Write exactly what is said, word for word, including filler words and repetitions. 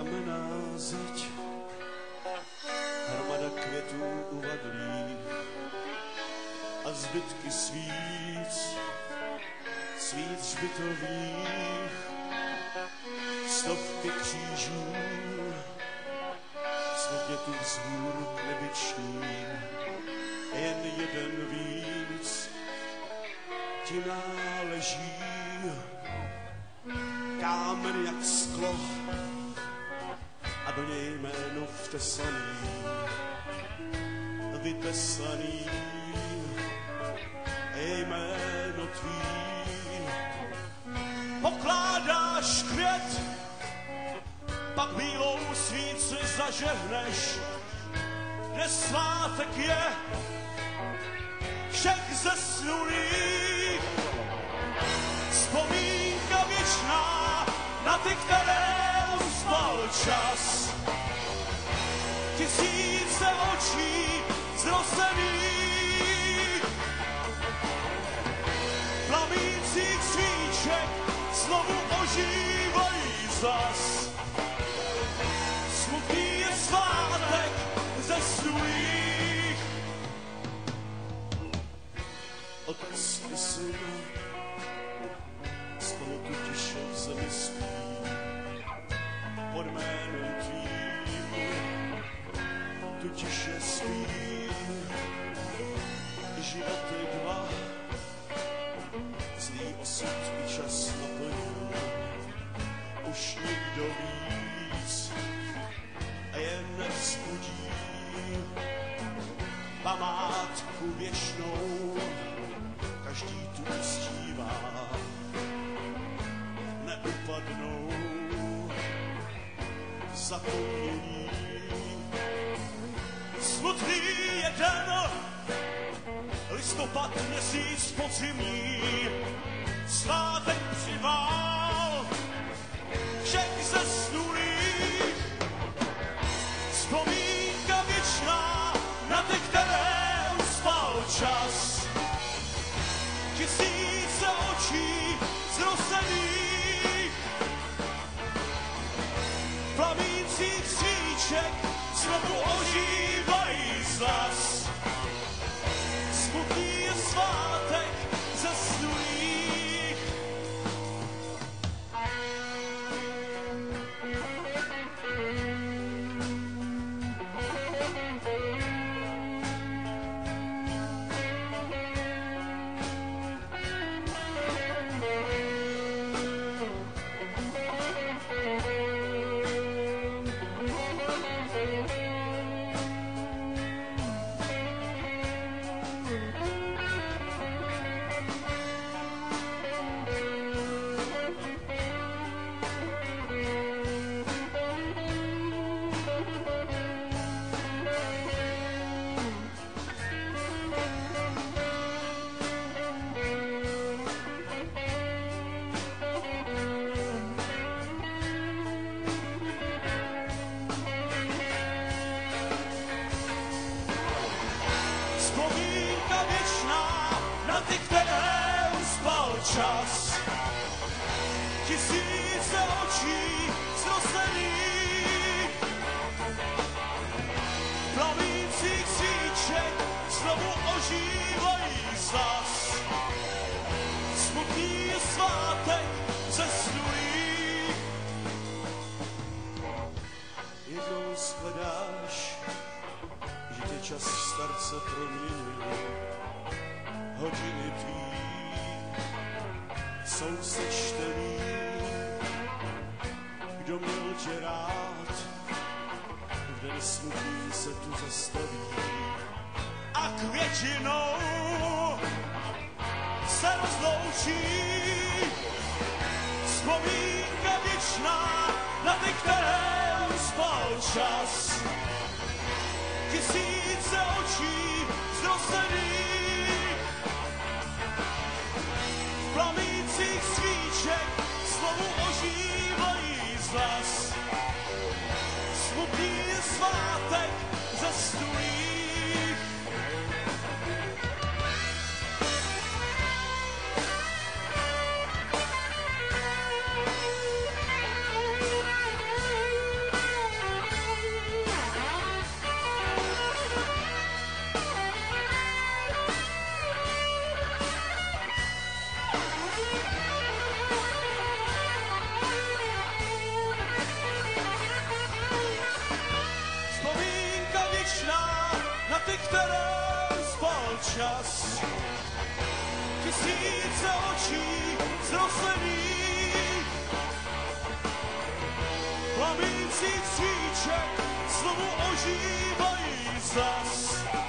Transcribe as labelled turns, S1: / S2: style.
S1: kamenná zeď, hromada květů uvadlých a zbytky svíc, svíc hřbitových, stovky křížů, světě vzhůru k nebičním, jen jeden víc ti náleží. Kámen jak sklo a do něj jméno vtesaný, vytesaný, je jméno tvý. Pokládáš květ, pak bílou svíci zažehneš, kde svátek je všech zesnulých. Vzpomínka věčná na ty, které uspal čas. Tisíce očí zrozených, plamících svíček znovu ožívají zas. Smutný je svátek zesnulých. Otec i syn spolu tu tiše v zemi spí, pod jménem tvým tu tiše spí. Životy dva, zlý osud i čas naplnil, už nikdo víc a jen nevzbudí památku věčnou, každý tu uctívá, neupadnou zapomnění. Smutný je den, listopad měsíc podzimní, svátek přivál všech zesnulých. Vzpomínka věčná na ty, které uspal čas. Tisíce očí zrozených, plamících svíček znovu ožívají zas. Smutný je svátek zesnulých. Vzpomínka věčná na ty, které uspal čas. Tisíce očí zrozených, plamících svíček znovu ožívají zas. Smutný je svátek zesnulých. Jednou shledáš, že tě čas starce proměnil, hodiny tvý jsou sečtený. Kdo měl tě rád, v den smutný se tu zastaví a květinou se rozloučí. Vzpomínka věčná na ty, které uspal čas. Tisíce očí zrozených, v plamících svíček znovu ožívají zas. Smutný je svátek zesnulých. čas. Tisíce očí zrozlených, plamících svíček znovu ožívají zas.